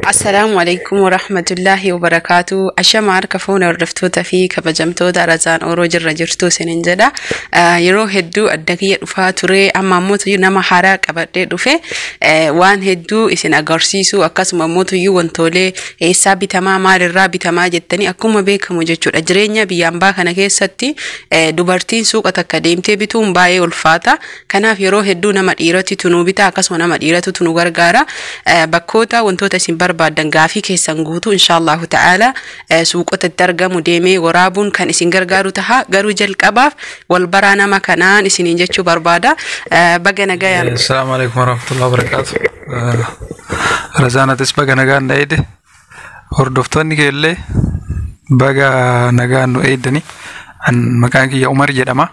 السلام عليكم ورحمة الله وبركاته. أشمار كفونا الرفتوتا في كبجمتو دارزان أوروج الرجرتو سننجدا يرو هدو الدقيق فاتوري أما موتو ينما حراك أبدي دفه وان هدو إسن أغرسيسو أكاس موتو يوانتولي إسابي تماما الرابي تما جتني أكوما بيك مججور أجرينيا بيانبا كان ستي دوبارتين سوق أتكاديمتي بتون باي والفاتا كان في يرو هدو نما إيراتي تنوبتا أكاس ونما إيراتو تنوغرغارا بكوتا وانتوتا سنبر بعدن غافي كيسان غوتو إن شاء الله تعالى سوقت الترجمة ديمي ورابون كان إسنجر جارو تها جارو جل كباف والبرانا ما كانان إسنينجتشو بربادا بجنا جاي. السلام عليكم ورحمة الله وبركاته. رزانة تسبق نجان نايد هردفتني كله بقى نجان نايدني عن مكان كي عمر جدما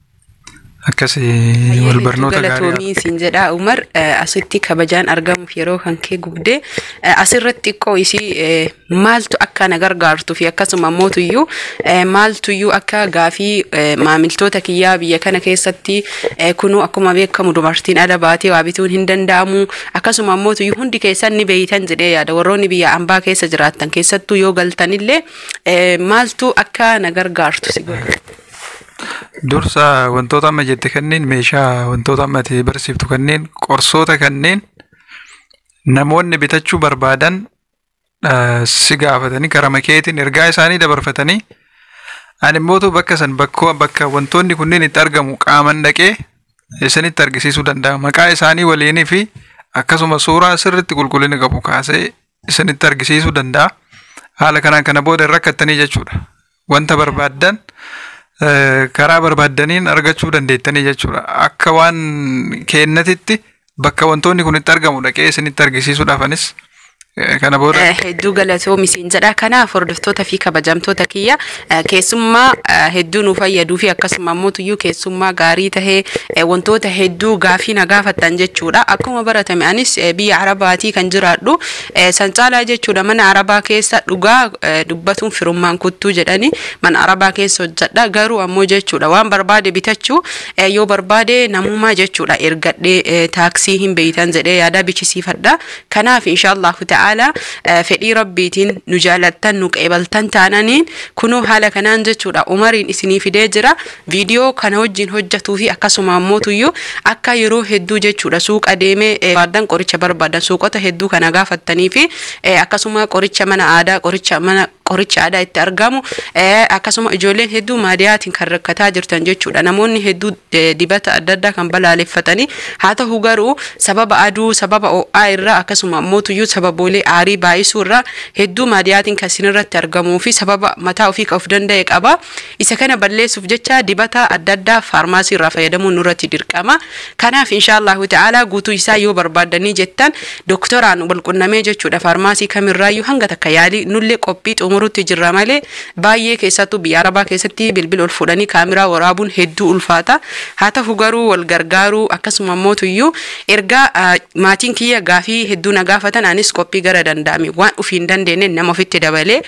أكسي والبرنوتا قالتومي سنجدا عمر أصدتي كبجان أرقام في روحن كي قبدة أصرتي كويسي مالتو أكا نغرغارتو في أكاسو ماموتو يو مالتو يو أكا غافي ماملتو تكيا بيا كان كيستي كنو أكو ما بيكا مدوبارتين أدباتي وابتون هندن دامو أكاسو ماموتو يو هندي كيسان نبيتان زدي يادا وروني بيا أمبا كيسا جراتان كيستو يو غلطان اللي مالتو أكا نغرغارتو سيقول dursa wantoota amma jette kanneen meeshaa wantoota ammati barsiiftu kanneen qorsoota kanneen namoonni bitachuu barbaadan si gaafatanii karaa makeetiin ergaa isaanii dabarfatanii ani immoo bakka san bakka wantoonni kunneen itti argamu qaaman dhaqee isinitti argisiisuu danda'a maqaa isaanii waliinii fi akkasuma suuraa sirriitti qulqullina qabu kaasee isinitti argisiisuu danda'a haala kanaan kana booda rakkattanii jechuudha wanta barbaadan karaa barbaadaniin argachuu dandeettanii jechuudha akka waan kennatitti bakka wantoonni kun itti argamu dhaqee isinitti argisiisuudhaafanis kana booda hedduu galatoomi sinjedha kanaaf hordoftoota fi kabajamtoota kiyya keessummaa hedduu nu fayyaduu fi akkasuma mootuyyuu keessummaa gaarii tahee wantoota hedduu gaafii na gaafattan jechuudha akkuma baratame anis biyya arabaatii kan jiraadhu san caalaa jechuudha mana arabaa keessa dhugaa dubbatuun firummaan kuttuu jedhani mana arabaa keessa hojjedha garuu ammoo jechuudha waan barbaade bitachuu yoo barbaade namummaa jechuudha ergadhee taaksii hin beeytan jedhee yaada bichisiifadha kanaaf inshallah تعالى فدي ربيتين نجالتن نقبلتن تانانين كنو حالا كنان جتشودا عمرين اسني في دجرا فيديو كان وجين حجتو في اكاسوما موتو اكا يرو هدو جتشودا سوق اديمه بادن قريچ بربادن سوقته هدو كان غافتني في اكاسوما قريچ من عادا قريچ من قريچ عادا اترغامو اكاسوما اجولين هدو مادياتين كركتا جرتن جتشودا نموني هدو ديبتا اددا كان بلالفتني هاتا هوغارو سبب ادو سبب او ايرا اكاسوما موتو سبب بولي عاري بايسورا هدو مادياتين كسينرة ترجمو في سبب متاو فيك أفدان دايك أبا إذا كان بدلي سفجتة دبتا أددا فارماسي رافع يدمو نورة تدركما كان في إن شاء الله تعالى قوتو يسايو بربادني جتان دكتوران بالكنا ميجة شو فارماسي كامل رايو هنگا تكيالي نولي قبيت أمورو تجرمالي بايه كيساتو بياربا كيساتي بالبل الفلاني كاميرا ورابون هدو الفاتا هاتا فوغارو والغرغارو أكسو مموتو يو إرغا ماتين كيا غافي هدو نغافتان أنيس كوبي غرا دندامي وان وفين دندين نما فيت دبالي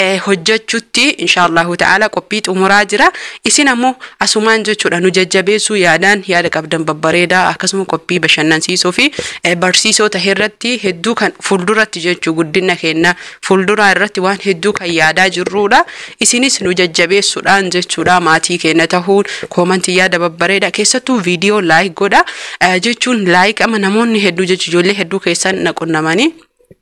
حججتي ان شاء الله تعالى كوبيت امراجرا اسينمو اسمان جچودا نججبيسو يادان ياد قبدن ببريدا اكسمو كوبي بشنن سيسو في برسيسو تهرتي هدو كان فولدرات جچو غدنا كينا فولدرا رتي وان هدو كان يادا جرودا اسينيس نججبيسو دان جچودا ماتي كينا تهون كومنت ياد ببريدا كيساتو فيديو لايك غودا جچون لايك اما نمون هدو جچو جولي هدو كيسان نقنماني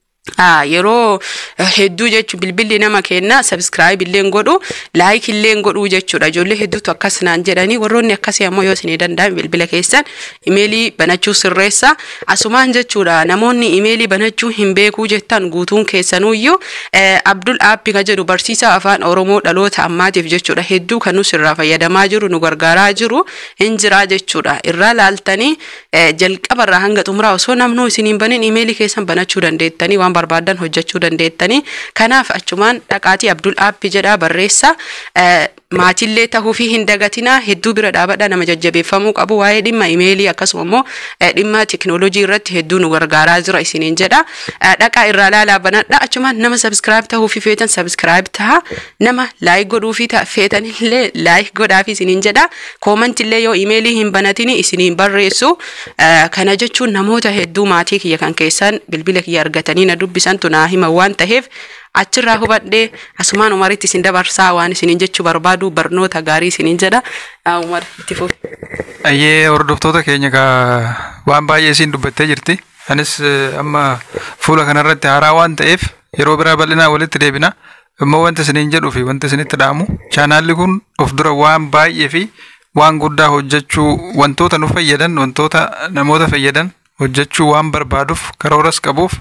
yeroo hedduu jechu bilbilli nama kenna subscribe illeen godhu like illeen godhu jechuudha ijoollee hedduutu akkasnaan jedhani warroonni akkasii ammoo yoo isin danda'an bilbila keessan emailii banachuu sirreessa asumaan jechuudha namoonni emailii banachuu hin beekuu jettan guutuun keessanuyyuu Abdul Aappi ka jedhu barsiisaa afaan Oromoo dhaloota ammaatiif jechuudha hedduu kan nu sirraa fayyadamaa jiru nu gargaaraa jiru hin jira jechuudha irraa laaltanii jalqabarraa hanga xumuraa osoo namnuu isiniin banin emailii keessan banachuu dandeettanii waan barbaadan hojjechuu dandeettanii kanaaf achumaan dhaqaatii Abdul Aappi jedha barreessa maatillee tahuu fi hin dagatina hedduu bira dhaabadha nama jajjabeeffamuu qabu waa'ee dhimma emailii akkasuma immoo dhimma teknoolojii irratti hedduu nu gargaaraa jira isiniin jedha dhaqaa irraa laalaa banadha achumaan nama subscribe tahuu fi feetan subscribe taha nama like godhuu fi feetan illee like godhaa fi isiniin jedha comment illee yoo emailii hin banatini isiniin barreessu kana jechuun namoota hedduu maatii kiyya kan keessan bilbila kiyya argatanii na dubbisan tunaa hima waan ta'eef achirraa hubadhee asumaan Umaritti isin dabarsaa waan isiniin jechuu barbaadu barnoota gaarii isiniin jedha. Umar itti fufi. Ayyee hordoftoota keenya waan baay'ee isin dubbattee jirti. Anis amma fuula kanarratti haaraa waan ta'eef yeroo biraa bal'inaa walitti deebina. Immoo wanta isiniin jedhuu fi wanta isinitti dhaamu chaanaalli kun of dura waan baay'ee fi waan guddaa hojjechuu wantoota nu fayyadan wantoota namoota fayyadan hojjechuu waan barbaaduuf karooras qabuuf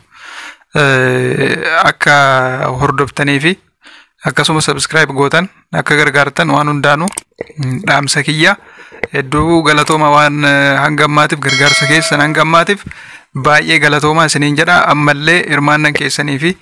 akka hordoftanii fi akkasuma subscribe gootan akka gargaartan waan hundaanuu dhaamsa kiyya hedduu galatooma waan hangammaatiif gargaarsa keessan hangammaatiif baay'ee galatoomaa isiniin jedha ammallee hirmaannan keessanii fi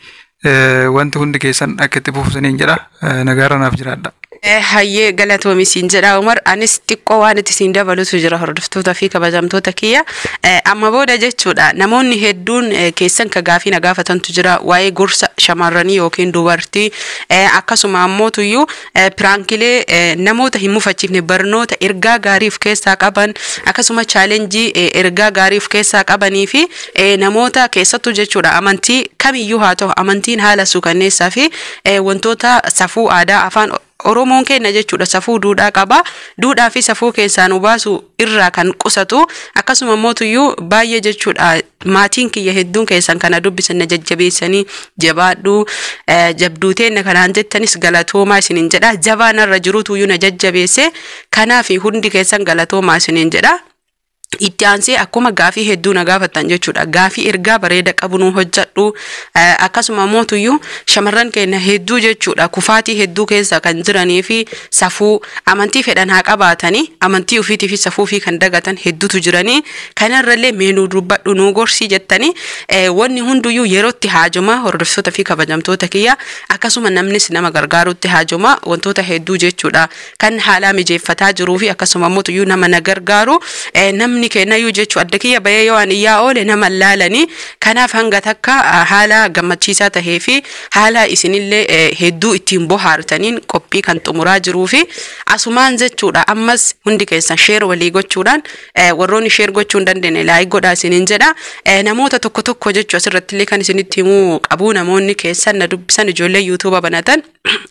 wanti hundi keessan akka itti fufsaniin jedha nagaaranaaf jiraadha. Hayyee galatoomi siin jedha Umar anis xiqqoo waan itti siin dabalutu jira hordoftoota fi kabajamtoota kiyya amma booda jechuudha namoonni hedduun keessan ka gaafii na gaafatantu jira waa'ee gorsa shamarranii yookiin dubartii akkasuma ammootuyyuu piraankilee namoota hin mufachiifne barnoota ergaa gaarii of keessaa qaban akkasuma chaalenjii ergaa gaarii of keessaa qabanii fi namoota keessattuu jechuudha amantii kamiyyuu haa ta'u amantiin haala suukanneessaa fi wantoota safuu aadaa afaan Oromoon keenya jechuudha safuu duudhaa qaba duudhaa fi safuu keessaa nu baasu irraa kan qusatu akkasuma mootuyyuu baay'ee jechuudha maatiin kiyya hedduun keessan kana dubbisan jajjabeessanii jabaadhu jabduuteen kanaan jettanis galatoomaa isiniin jedha jabaan irra jirutu na jajjabeesse kanaaf hundi keessan galatoomaa isiniin jedha. Itti aansee akkuma gaafii hedduu na gaafatan jechuudha gaafii ergaa bareeda qabu nu hojjadhu akkasuma mootuyyuu shamarran keenya hedduu jechuudha kufaatii hedduu keessa kan jiranii fi safuu amantii fedhan haa qabaatanii amantii ofiitii fi safuu fi kan dagatan hedduutu jiranii kanarrallee meenuu dubbadhu nu gorsii jettanii wanni hunduyyuu yerootti haajuma hordoftoota fi kabajamtoota kiyya akkasuma namnis nama gargaarutti haajuma wantoota hedduu jechuudha kan haala mijeeffataa jiruu fi akkasuma mootuyyuu nama na gargaaru namni kennayyuu jechuu adda kiyya bayee yoo ani yaa oole nama laalanii kanaaf hanga takka haala gammachiisaa tahee fi haala isinillee hedduu ittiin bohaartaniin qophii kan xumuraa jiruu fi asumaan jechuudha ammas hundi keessan share walii gochuudhaan warroonni share gochuu hin dandeenye laayik godhaa isiniin jedha namoota tokko tokko jechuu asirratti illee kan isinitti himuu qabu namoonni keessan na dubbisan ijoollee yuutuuba banatan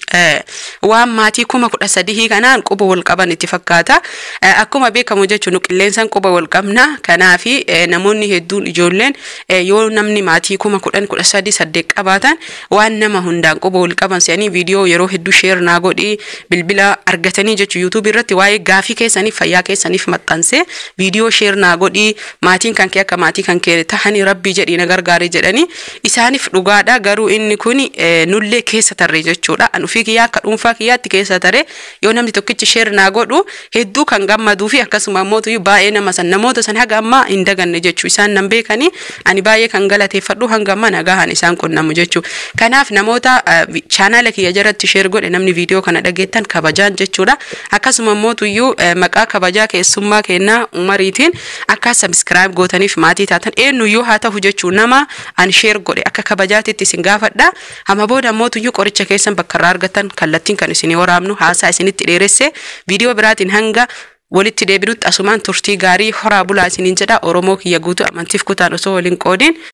waan maatii 13,000 kanaan quba wal qaban itti fakkaata akkuma beekamu jechuun nu qilleensan quba wal qabna kanaafi namoonni hedduun ijoolleen yoo namni maatii 10,13 qabaatan waan nama hundaan quba wal qaban se'anii viidiyoo yeroo hedduu share naa godhi bilbila argatanii jechuun YouTube irratti waa'ee gaafii keessaniif fayyaa keessaniif maxxanse viidiyoo share naa godhi maatiin kan kee akka maatii kan kee tahanii rabbii jedhii na gargaari jedhanii isaaniif dhugaadha garuu inni kun nullee keessa tarree jechuudha anufi kiyyaa akka dhuunfaa kiyyaatti keessa tarree yoo namni tokkichi share naa godhu hedduu kan gammaduu fi akkasuma mootu baay'ee nama san namoota san haga ammaa hin daganne jechuu isaan nan beekanii ani baay'ee kan galateeffadhu hanga ammaa nagahan isaan qunnamu jechuu kanaaf namoota chaanaala kiyya jalatti share godhe namni viidiyoo kana dhageettan kabajaan jechuudha akkasuma mootuyyuu maqaa kabajaa keessummaa kennaa Umariitiin akka subscribe gootaniif maatii taatan eenyuyyuu haa ta'u jechuu nama an share godhe akka kabajaatitti isin gaafadha amma booda mootuyyuu qoricha keessan bakka irraa argatan kallattiin kan isin waraabnu haasaa isinitti dheeresse viidiyoo biraatiin hanga walitti deebinutti asumaan turtii gaarii horaa bulaa isiniin jedha Oromoo kiyya guutuu amantiif kutaan osoo waliin qoodin